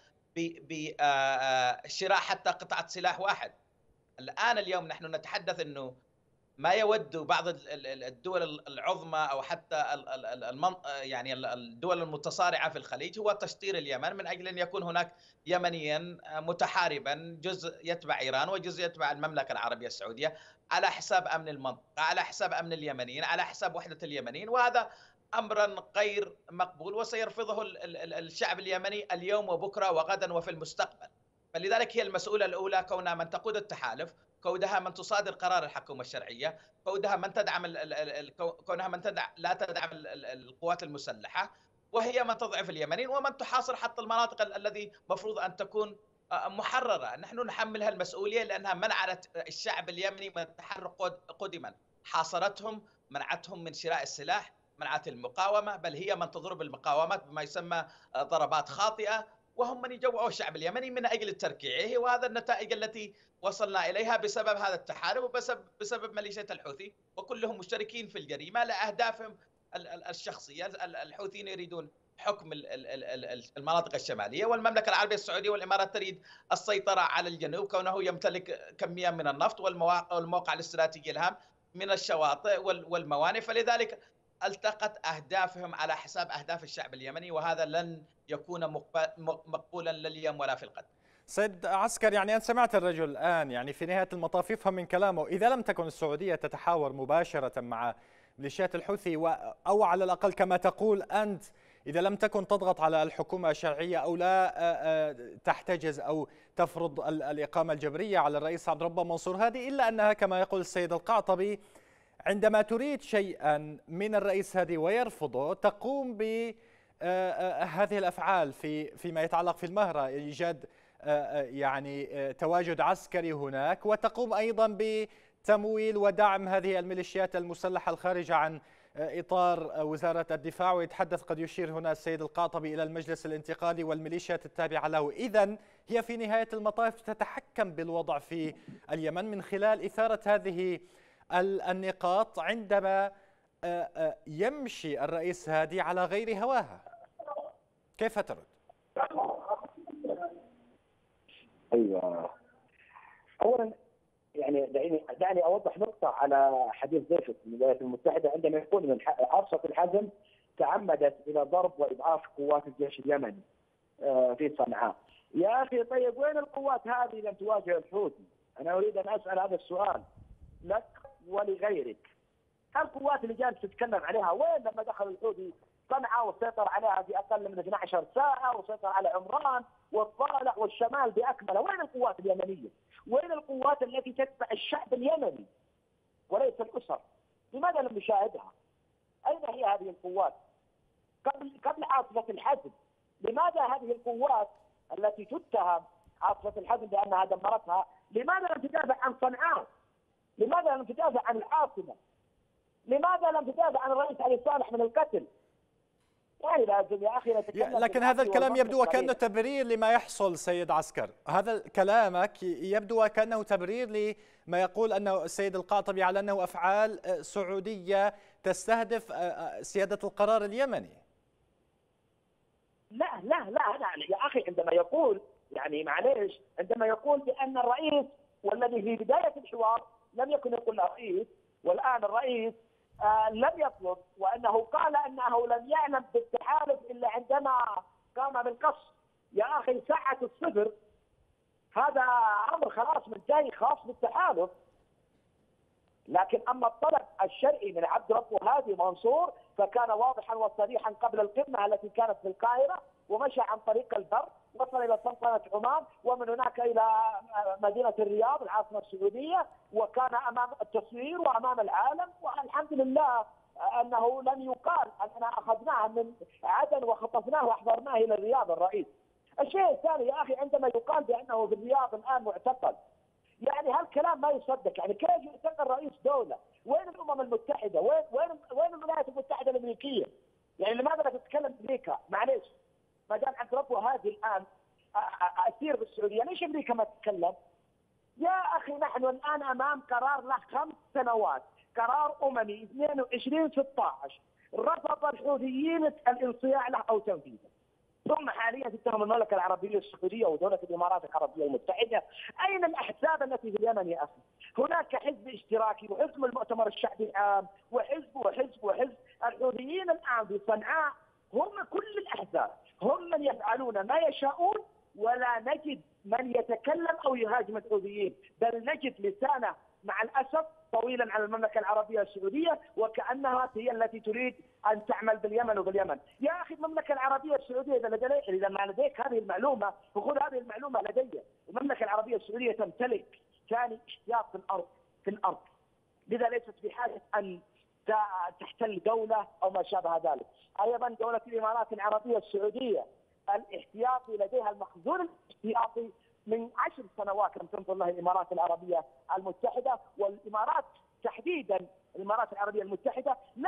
بشراء حتى قطعة سلاح واحد. الآن اليوم نحن نتحدث أنه ما يود بعض الدول العظمى أو حتى يعني الدول المتصارعة في الخليج هو تشطير اليمن من أجل أن يكون هناك يمنيا متحاربا، جزء يتبع إيران وجزء يتبع المملكة العربية السعودية، على حساب أمن المنطقة، على حساب أمن اليمنيين، على حساب وحدة اليمنيين. وهذا أمرا غير مقبول وسيرفضه الشعب اليمني اليوم وبكرة وغدا وفي المستقبل. فلذلك هي المسؤولة الأولى كونها من تقود التحالف، كونها من تصادر قرار الحكومة الشرعية، كونها من تدعم كونها من تدعم لا تدعم القوات المسلحة، وهي من تضعف اليمنيين ومن تحاصر حتى المناطق الذي مفروض أن تكون محررة. نحن نحملها المسؤولية لأنها منعت الشعب اليمني من التحرك قدما، حاصرتهم، منعتهم من شراء السلاح، منعت المقاومة، بل هي من تضرب المقاومات بما يسمى ضربات خاطئة، وهم من يجوعوا الشعب اليمني من أجل تركيعه. وهذا النتائج التي وصلنا إليها بسبب هذا التحالف وبسبب بسبب ميليشيا الحوثي، وكلهم مشتركين في الجريمة لأهدافهم الشخصية. الحوثيين يريدون حكم المناطق الشمالية، والمملكة العربية السعودية والإمارات تريد السيطرة على الجنوب كونه يمتلك كمية من النفط والموقع الاستراتيجي الهام من الشواطئ والموانئ، فلذلك التقت أهدافهم على حساب أهداف الشعب اليمني، وهذا لن يكون مقبولا لا اليوم ولا في الغد. سيد عسكر، يعني أنا سمعت الرجل الآن، يعني في نهاية المطاف يفهم من كلامه إذا لم تكن السعودية تتحاور مباشرة مع ميليشيات الحوثي، أو على الأقل كما تقول أنت إذا لم تكن تضغط على الحكومة الشرعية أو لا تحتجز أو تفرض الإقامة الجبرية على الرئيس عبد الرب منصور هادي، إلا أنها كما يقول السيد القعطبي عندما تريد شيئا من الرئيس هادي ويرفضه تقوم بهذه الأفعال في فيما يتعلق في المهرة، إيجاد يعني تواجد عسكري هناك، وتقوم أيضا بتمويل ودعم هذه الميليشيات المسلحة الخارجة عن إطار وزارة الدفاع. ويتحدث قد يشير هنا السيد القاطبي إلى المجلس الانتقالي والميليشيات التابعة له. إذن هي في نهاية المطاف تتحكم بالوضع في اليمن من خلال إثارة هذه النقاط عندما يمشي الرئيس هادي على غير هواها. كيف ترد؟ ايوه، اولا يعني دعني دعني اوضح نقطه على حديث ضيفك من الولايات المتحده عندما يقول من ابسط الحزم تعمدت الى ضرب واضعاف قوات الجيش اليمني في صنعاء. يا اخي طيب وين القوات هذه لم تواجه الحوثي؟ انا اريد ان اسال هذا السؤال لك ولغيرك. القوات اللي جالس تتكلم عليها وين لما دخل الحوثي صنعاء وسيطر عليها في اقل من اثنتي عشرة ساعه وسيطر على عمران والضالع والشمال باكمله؟ وين القوات اليمنيه؟ وين القوات التي تتبع الشعب اليمني وليس الاسر؟ لماذا لم نشاهدها؟ اين هي هذه القوات؟ قبل قبل عاصفه الحزم، لماذا هذه القوات التي تتهم عاصفه الحزم بانها دمرتها، لماذا لم تدافع عن صنعاء؟ لماذا لم تدافع عن العاصمه؟ لماذا لم تدافع عن الرئيس علي صالح من القتل؟ يعني لازم يا اخي نتكلم. لكن هذا الكلام يبدو وكانه تبرير لما يحصل سيد عسكر، هذا كلامك يبدو وكانه تبرير لما يقول انه السيد القاطبي على انه افعال سعوديه تستهدف سياده القرار اليمني. لا لا لا لا يا اخي، عندما يقول يعني معليش عندما يقول بان الرئيس، والذي في بدايه الحوار لم يكن يقول له رئيس، والان الرئيس آه لم يطلب، وانه قال انه لم يعلم بالتحالف الا عندما قام بالقصف. يا اخي ساعه الصفر هذا امر خلاص منتهي خاص بالتحالف. لكن اما الطلب الشرعي من عبد رب هادي منصور فكان واضحا وصريحا قبل القمه التي كانت في القاهره، ومشى عن طريق البر، وصل الى سلطنه عمان ومن هناك الى مدينه الرياض العاصمه السعوديه، وكان امام التصوير وامام العالم. والحمد لله انه لم يقال اننا اخذناه من عدن وخطفناه واحضرناه الى الرياض الرئيس. الشيء الثاني يا اخي عندما يقال بانه في الرياض الان معتقل، يعني هالكلام ما يصدق. يعني كيف يعتقل رئيس دوله؟ وين الامم المتحده؟ وين وين وين الولايات المتحده الامريكيه؟ يعني لماذا لا تتكلم امريكا؟ معليش ما دام عبد رب هادي الان اسير بالسعوديه، ليش امريكا ما تتكلم؟ يا اخي نحن الان امام قرار له خمس سنوات، قرار اممي اثنين وعشرين ستة عشر رفض الحوثيين الانصياع له او تنفيذه. ثم حاليا تتهم المملكه العربيه السعوديه ودوله الامارات العربيه المتحده. اين الاحزاب التي في اليمن يا اخي؟ هناك حزب اشتراكي وحزب المؤتمر الشعبي العام وحزب وحزب وحزب. الحوثيين الان في صنعاء هم كل الاحزاب، هم من يفعلون ما يشاءون، ولا نجد من يتكلم او يهاجم الحوثيين، بل نجد لسانه مع الاسف طويلا على المملكه العربيه السعوديه، وكانها هي التي تريد ان تعمل باليمن وباليمن. يا اخي المملكه العربيه السعوديه اذا لديك اذا ما لديك هذه المعلومه فخذ هذه المعلومه لدي. المملكه العربيه السعوديه تمتلك ثاني احتياط في الارض في الارض، لذا ليست بحاجه ان تحتل دوله او ما شابه ذلك. ايضا دوله الامارات العربيه السعوديه الاحتياطي لديها المخزون الاحتياطي من عشر سنوات لم تنظر له الامارات العربيه المتحده، والامارات تحديدا الامارات العربيه المتحده لا تعترف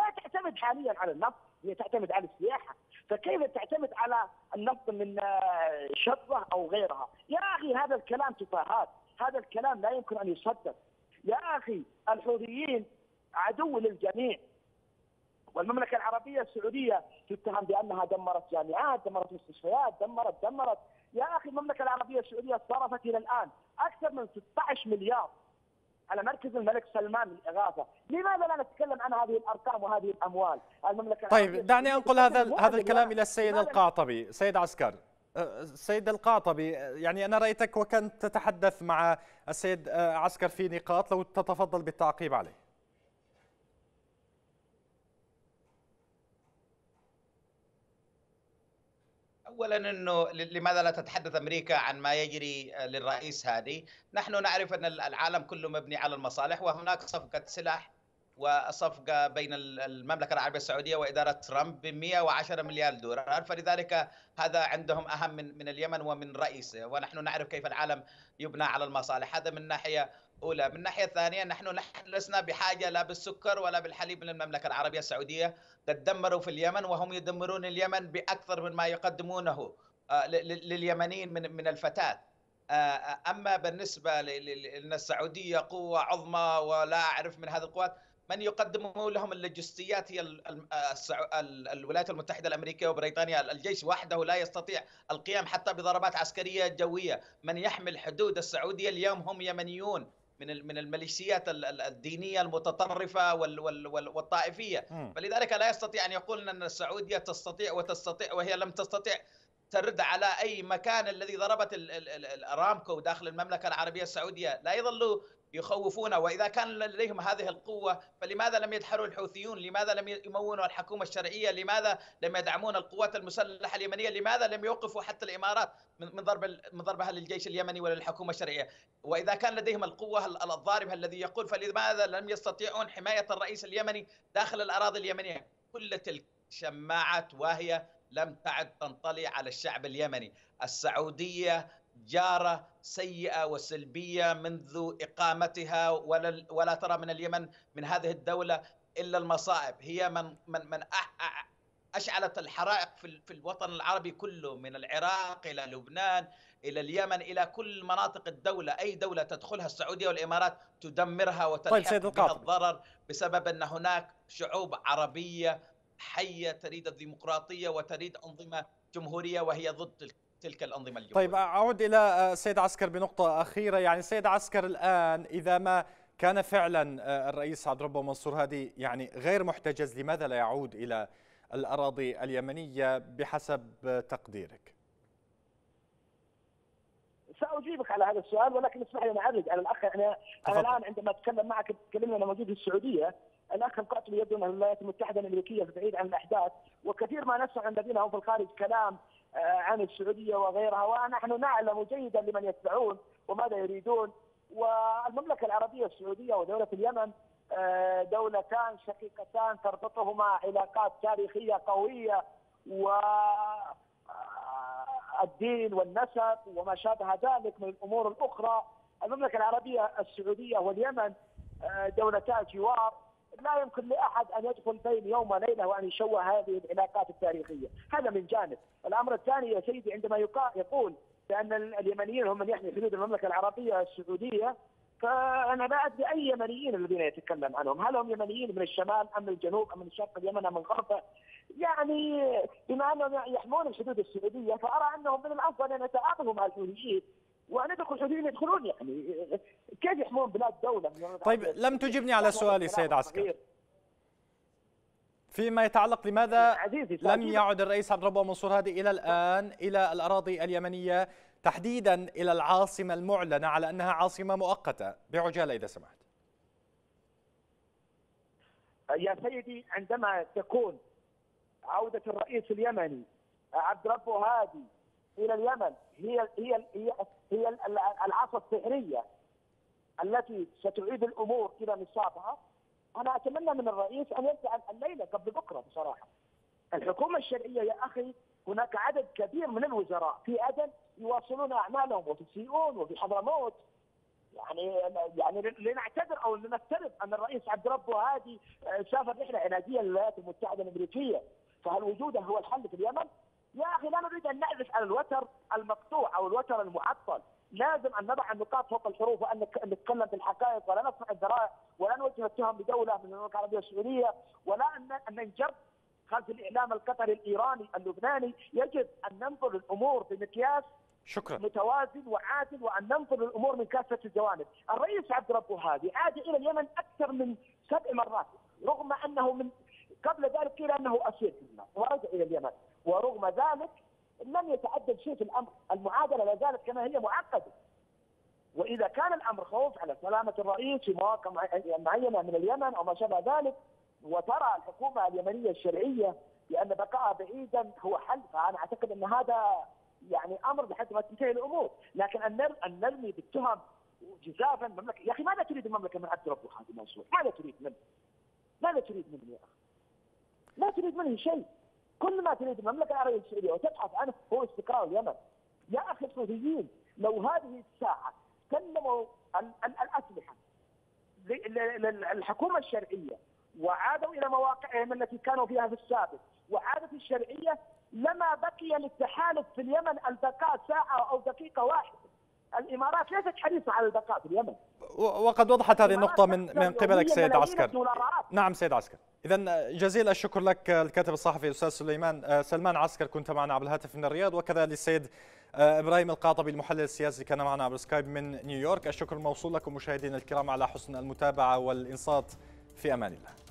تعتمد حاليا على النفط، هي تعتمد على السياحه، فكيف تعتمد على النفط من شطه او غيرها؟ يا اخي هذا الكلام تفاهات، هذا الكلام لا يمكن ان يصدق. يا اخي الحوثيين عدو للجميع، والمملكه العربيه السعوديه تتهم بانها دمرت جامعات، دمرت مستشفيات، دمرت دمرت يا اخي المملكه العربيه السعوديه صرفت الى الان اكثر من ستة عشر مليار على مركز الملك سلمان للاغاثه، لماذا لا نتكلم عن هذه الارقام وهذه الاموال؟ المملكه طيب دعني انقل هذا هذا الكلام الى السيد القعطبي. سيد عسكر، السيد القعطبي، يعني انا رايتك وكنت تتحدث مع السيد عسكر في نقاط، لو تتفضل بالتعقيب عليه. اولا انه لماذا لا تتحدث امريكا عن ما يجري للرئيس هادي؟ نحن نعرف ان العالم كله مبني على المصالح، وهناك صفقه سلاح وصفقه بين المملكه العربيه السعوديه واداره ترامب ب مئة وعشرة مليار دولار، فلذلك هذا عندهم اهم من من اليمن ومن رئيسه، ونحن نعرف كيف العالم يبنى على المصالح. هذا من ناحيه اولى. من الناحيه الثانيه نحن لسنا بحاجه لا بالسكر ولا بالحليب من المملكه العربيه السعوديه، قد دمروا في اليمن وهم يدمرون اليمن باكثر مما يقدمونه لليمنيين من من الفتات. اما بالنسبه لان السعوديه قوه عظمى ولا اعرف من هذه القوات، من يقدمه لهم اللوجستيات هي الولايات المتحده الامريكيه وبريطانيا. الجيش وحده لا يستطيع القيام حتى بضربات عسكريه جويه. من يحمل حدود السعوديه اليوم هم يمنيون من من الميليشيات الدينيه المتطرفه والطائفيه، فلذلك لا يستطيع ان يقول ان السعوديه تستطيع وتستطيع وهي لم تستطيع ترد على اي مكان الذي ضربت الارامكو داخل المملكه العربيه السعوديه. لا يظلوا يخوفون، واذا كان لديهم هذه القوه فلماذا لم يدحروا الحوثيون؟ لماذا لم يمونوا الحكومه الشرعيه؟ لماذا لم يدعمون القوات المسلحه اليمنيه؟ لماذا لم يوقفوا حتى الامارات من ضرب من ضربها للجيش اليمني وللحكومه الشرعيه؟ واذا كان لديهم القوه الضاربه الذي يقول، فلماذا لم يستطيعون حمايه الرئيس اليمني داخل الاراضي اليمنيه؟ كل تلك شماعات واهيه لم تعد تنطلي على الشعب اليمني. السعوديه جارة سيئة وسلبية منذ إقامتها، ولا, ولا ترى من اليمن من هذه الدولة إلا المصائب. هي من من من أشعلت الحرائق في في الوطن العربي كله، من العراق إلى لبنان إلى اليمن إلى كل مناطق الدولة. أي دولة تدخلها السعودية والإمارات تدمرها وتلحق طيب بها الضرر، بسبب أن هناك شعوب عربية حية تريد الديمقراطية وتريد أنظمة جمهورية وهي ضد تلك الأنظمة الجمهورية. طيب أعود إلى سيد عسكر بنقطة أخيرة. يعني سيد عسكر، الآن إذا ما كان فعلا الرئيس عبد ربه منصور هادي يعني غير محتجز، لماذا لا يعود إلى الأراضي اليمنية بحسب تقديرك؟ سأجيبك على هذا السؤال، ولكن اسمح لي أن أعرج على الأخ. أنا أنا الآن عندما أتكلم معك تكلمنا أنا موجود في السعودية، الأخ القعطبي يبدو أن الولايات المتحدة الأمريكية بعيد عن الأحداث، وكثير ما نسمع الذين هم في الخارج كلام عن السعودية وغيرها، ونحن نعلم جيدا لمن يتبعون وماذا يريدون. والمملكة العربية السعودية ودولة اليمن دولتان شقيقتان تربطهما علاقات تاريخية قوية، والدين والنسب وما شابه ذلك من الأمور الأخرى. المملكة العربية السعودية واليمن دولتا جوار، لا يمكن لأحد أن يدخل بين يوم وليلة وأن يشوه هذه العلاقات التاريخية. هذا من جانب. الأمر الثاني يا سيدي، عندما يقول بأن اليمنيين هم من يحمي حدود المملكة العربية السعودية، فأنا لا أدري أي يمنيين الذين يتكلم عنهم، هل هم يمنيين من الشمال أم من الجنوب أم من شرق اليمن أم من غربه؟ يعني بما أنهم يحمون الحدود السعودية، فأرى أنهم من الأفضل أن يتعاطفوا مع الحوثيين وأن يدخل الحوثيين يدخلون. يعني كيف يحمون بلاد دولة؟ طيب لم تجبني على سؤالي سيد عسكر فيما يتعلق لماذا لم يعد الرئيس عبد ربه منصور هادي إلى الآن إلى الأراضي اليمنية، تحديدا إلى العاصمة المعلنة على أنها عاصمة مؤقتة، بعجالة إذا سمحت. يا سيدي، عندما تكون عودة الرئيس اليمني عبد ربه هادي إلى اليمن هي هي هي هي العصا السحرية التي ستعيد الأمور إلى نصابها، أنا أتمنى من الرئيس أن يرجع الليلة قبل بكرة. بصراحة الحكومة الشرعية يا أخي، هناك عدد كبير من الوزراء في عدن يواصلون أعمالهم، وفي سيئون وفي حضرموت، يعني يعني لنعتذر او لنفترض ان الرئيس عبد ربه هادي سافر رحله عناديه للولايات المتحده الامريكيه، فهل وجوده هو الحل في اليمن؟ يا اخي لا نريد ان نعزف على الوتر المقطوع او الوتر المعطل، لازم ان نضع النقاط فوق الحروف وان نتكلم بالحقائق ولا نصنع الذرائع ولا نوجه التهم بدوله من المملكه العربيه السعوديه ولا ان ان ننجر خلف الاعلام القطري الايراني اللبناني. يجب ان ننظر الامور بمقياس شكرا متوازن وعادل وان ننظر الامور من كافه الجوانب. الرئيس عبد ربه هادي عاد الى اليمن اكثر من سبع مرات، رغم انه من قبل ذلك قيل انه اسير في اليمن ورجع الى اليمن، ورغم ذلك لم يتعدل شيء في الامر، المعادله لا زالت كما هي معقده. واذا كان الامر خوف على سلامه الرئيس في مواقع معينه من اليمن او ما شابه ذلك، وترى الحكومه اليمنيه الشرعيه بان بقائها بعيدا هو حل، فانا اعتقد ان هذا يعني امر لحد ما تنتهي الامور، لكن ان ان نرمي بالتهم جزافا المملكه، يا اخي ماذا تريد المملكه من عبد ربه هادي منصور؟ ماذا تريد منه؟ ماذا تريد منه يا اخي؟ لا تريد منه شيء، كل ما تريد المملكه العربيه السعوديه وتبحث عنه هو استقرار اليمن. يا اخي السعوديين لو هذه الساعه سلموا الاسلحه للحكومه الشرعيه وعادوا الى مواقعهم التي كانوا فيها في السابق وعادت الشرعيه، لما بقي للتحالف في اليمن البقاء ساعه او دقيقه واحده. الامارات ليست حريصه على البقاء في اليمن، وقد وضحت هذه النقطة من من قبلك سيد عسكر. نعم سيد عسكر، إذا جزيل الشكر لك الكاتب الصحفي الأستاذ سليمان سلمان عسكر، كنت معنا عبر الهاتف من الرياض، وكذا للسيد إبراهيم القاطبي المحلل السياسي كان معنا عبر سكايب من نيويورك. الشكر موصول لكم مشاهدينا الكرام على حسن المتابعة والإنصات، في أمان الله.